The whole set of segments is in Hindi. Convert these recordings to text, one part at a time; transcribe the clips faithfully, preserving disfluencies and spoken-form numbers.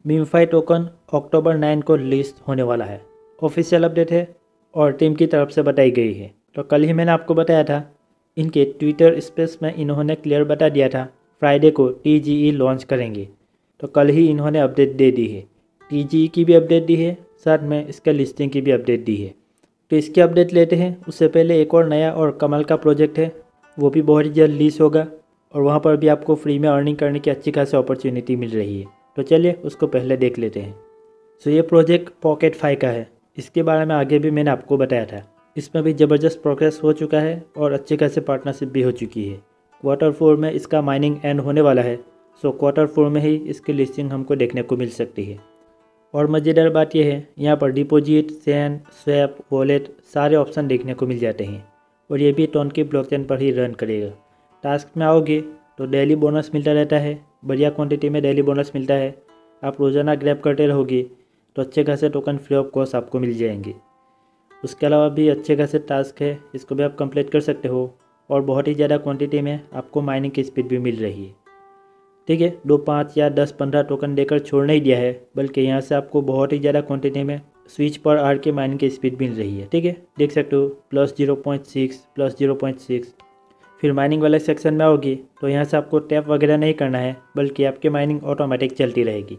मीमफाई टोकन अक्टूबर नाइन को लिस्ट होने वाला है, ऑफिशियल अपडेट है और टीम की तरफ से बताई गई है। तो कल ही मैंने आपको बताया था, इनके ट्विटर स्पेस में इन्होंने क्लियर बता दिया था फ्राइडे को टी जी ई लॉन्च करेंगे। तो कल ही इन्होंने अपडेट दे दी है, टी जी ई की भी अपडेट दी है, साथ में इसका लिस्टिंग की भी अपडेट दी है। तो इसकी अपडेट लेते हैं। उससे पहले एक और नया और कमाल का प्रोजेक्ट है, वो भी बहुत ही जल्द रिलीज होगा और वहाँ पर भी आपको फ्री में अर्निंग करने की अच्छी खासी अपॉर्चुनिटी मिल रही है। तो चलिए उसको पहले देख लेते हैं। सो ये प्रोजेक्ट पॉकेट फाई का है, इसके बारे में आगे भी मैंने आपको बताया था। इसमें भी ज़बरदस्त प्रोग्रेस हो चुका है और अच्छे खासे पार्टनरशिप भी हो चुकी है। क्वार्टर फोर में इसका माइनिंग एंड होने वाला है, सो क्वार्टर फोर में ही इसकी लिस्टिंग हमको देखने को मिल सकती है। और मज़ेदार बात यह है, यहाँ पर डिपॉजिट, सेंड, स्वैप, वॉलेट सारे ऑप्शन देखने को मिल जाते हैं और ये भी टोन की ब्लॉकचेन पर ही रन करेगा। टास्क में आओगे तो डेली बोनस मिलता रहता है, बढ़िया क्वांटिटी में डेली बोनस मिलता है। आप रोज़ाना ग्रैब करते रहोगे तो अच्छे खासे टोकन फ्री ऑफ कॉस्ट आपको मिल जाएंगे। उसके अलावा भी अच्छे खासे टास्क है, इसको भी आप कंप्लीट कर सकते हो और बहुत ही ज़्यादा क्वांटिटी में आपको माइनिंग की स्पीड भी मिल रही है। ठीक है, दो पाँच या दस पंद्रह टोकन देकर छोड़ नहीं दिया है, बल्कि यहाँ से आपको बहुत ही ज़्यादा क्वांटिटी में स्विच पर आर के माइनिंग की स्पीड मिल रही है। ठीक है, देख सकते हो plus zero point six plus zero point six. फिर माइनिंग वाले सेक्शन में आओगी तो यहाँ से आपको टैप वगैरह नहीं करना है, बल्कि आपकी माइनिंग ऑटोमेटिक चलती रहेगी।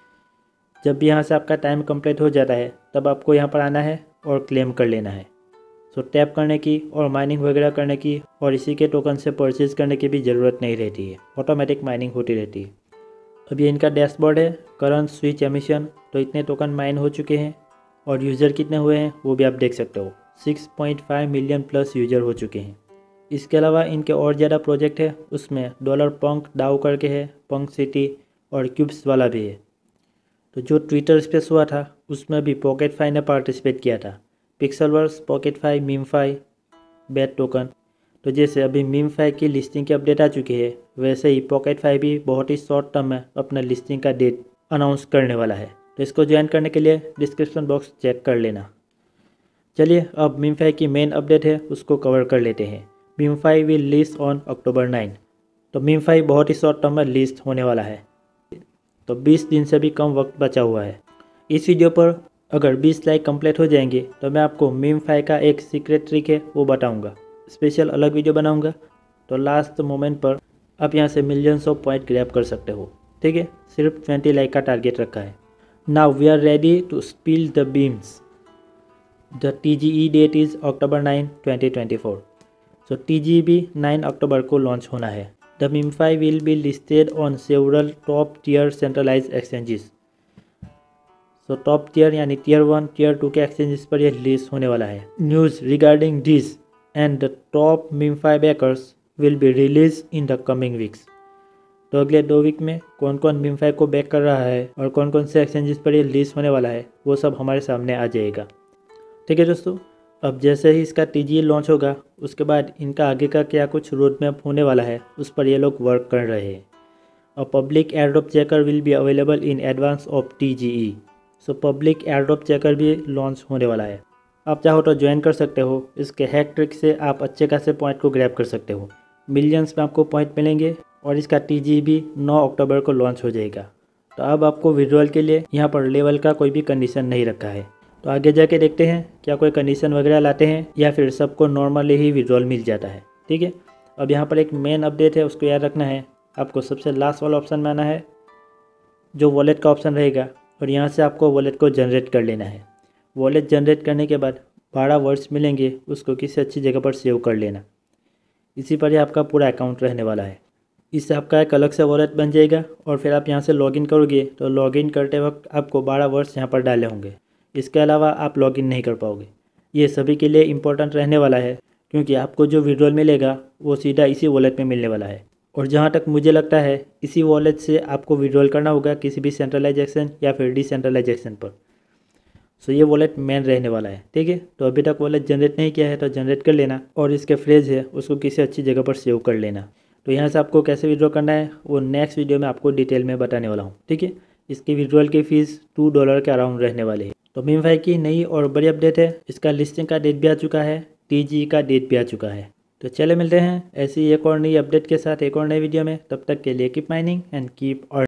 जब भी यहाँ से आपका टाइम कंप्लीट हो जाता है तब आपको यहाँ पर आना है और क्लेम कर लेना है। सो टैप करने की और माइनिंग वगैरह करने की और इसी के टोकन से परचेज़ करने की भी ज़रूरत नहीं रहती है, ऑटोमेटिक माइनिंग होती रहती है। अब ये इनका डैशबोर्ड है, करंट स्विच एमिशन। तो इतने टोकन माइन हो चुके हैं और यूज़र कितने हुए हैं वो भी आप देख सकते हो, six point five million plus user हो चुके हैं। इसके अलावा इनके और ज़्यादा प्रोजेक्ट है, उसमें डॉलर पंक डाउ करके है, पंक सिटी और क्यूब्स वाला भी है। तो जो ट्विटर स्पेस हुआ था उसमें भी पॉकेट फाई ने पार्टिसिपेट किया था। Pixelverse, PocketFi, MemeFi, bat token. तो जैसे अभी मीमफाई की लिस्टिंग की अपडेट आ चुकी है, वैसे ही पॉकेट फाई भी बहुत ही शॉर्ट टर्म में अपना लिस्टिंग का डेट अनाउंस करने वाला है। तो इसको ज्वाइन करने के लिए डिस्क्रिप्शन बॉक्स चेक कर लेना। चलिए अब मीमफाई की मेन अपडेट है उसको कवर कर लेते हैं। MemeFi will list on October nine. तो मीमफाई बहुत ही शॉर्ट टर्म में लिस्ट होने वाला है, तो बीस दिन से भी कम वक्त बचा हुआ है। इस वीडियो पर अगर बीस लाइक कंप्लीट हो जाएंगे तो मैं आपको मीमफाई का एक सीक्रेट ट्रिक है वो बताऊंगा, स्पेशल अलग वीडियो बनाऊंगा। तो लास्ट मोमेंट पर आप यहां से मिलियंस ऑफ पॉइंट ग्रैब कर सकते हो। ठीक है, सिर्फ ट्वेंटी लाइक का टारगेट रखा है। Now we are ready to spill the beans. The T G E date is October nine twenty twenty four. So T G E भी नाइन अक्टूबर को लॉन्च होना है। The MemeFi will be listed on several top tier centralize exchanges. तो टॉप टियर यानी टियर वन, टियर टू के एक्सचेंजेस पर यह लिस्ट होने वाला है। News regarding this and the top MemeFi backers will be release in the coming weeks. तो अगले दो वीक में कौन कौन मीमफाई को बैक कर रहा है और कौन कौन से एक्सचेंजेस पर यह लिस्ट होने वाला है वो सब हमारे सामने आ जाएगा। ठीक है दोस्तों, अब जैसे ही इसका टी जी ई लॉन्च होगा उसके बाद इनका आगे का क्या कुछ रोड मैप होने वाला है उस पर ये लोग वर्क कर रहे हैं। और public airdrop checker will be available in advance of T G E. So public airdrop checker भी लॉन्च होने वाला है, आप चाहो तो ज्वाइन कर सकते हो। इसके हैक ट्रिक से आप अच्छे खासे पॉइंट को ग्रैब कर सकते हो, मिलियंस में आपको पॉइंट मिलेंगे। और इसका टी जी ई भी नौ अक्टूबर को लॉन्च हो जाएगा। तो अब आपको विड्रॉल के लिए यहाँ पर लेवल का कोई भी कंडीशन नहीं रखा है। तो आगे जाके देखते हैं क्या कोई कंडीशन वगैरह लाते हैं या फिर सबको नॉर्मली ही विड्रॉल मिल जाता है। ठीक है, अब यहाँ पर एक मेन अपडेट है, उसको याद रखना है। आपको सबसे लास्ट वाला ऑप्शन में आना है जो वॉलेट का ऑप्शन रहेगा और यहाँ से आपको वॉलेट को जनरेट कर लेना है। वॉलेट जनरेट करने के बाद बारह वर्ड्स मिलेंगे, उसको किसी अच्छी जगह पर सेव कर लेना। इसी पर ही आपका पूरा अकाउंट रहने वाला है। इससे आपका एक अलग से वॉलेट बन जाएगा और फिर आप यहाँ से लॉगिन करोगे तो लॉगिन करते वक्त आपको बारह वर्ड्स यहाँ पर डालने होंगे। इसके अलावा आप लॉगिन नहीं कर पाओगे। ये सभी के लिए इम्पोर्टेंट रहने वाला है क्योंकि आपको जो विड्रॉल मिलेगा वो सीधा इसी वॉलेट में मिलने वाला है। और जहाँ तक मुझे लगता है इसी वॉलेट से आपको विड्रॉल करना होगा किसी भी सेंट्रलाइजेशन या फिर डिसेंट्रलाइजेशन पर। सो ये वॉलेट मेन रहने वाला है। ठीक है, तो अभी तक वॉलेट जनरेट नहीं किया है तो जनरेट कर लेना और इसके फ्रेज है उसको किसी अच्छी जगह पर सेव कर लेना। तो यहाँ से आपको कैसे विड्रॉ करना है वो नेक्स्ट वीडियो में आपको डिटेल में बताने वाला हूँ। ठीक है, इसकी विड्रॉल की फ़ीस टू डॉलर के अराउंड रहने वाले है। तो मीमफाई की नई और बड़ी अपडेट है, इसका लिस्टिंग का डेट भी आ चुका है, टी जी ई का डेट भी आ चुका है। तो चले मिलते हैं ऐसी एक और नई अपडेट के साथ एक और नई वीडियो में। तब तक के लिए कीप माइनिंग एंड कीप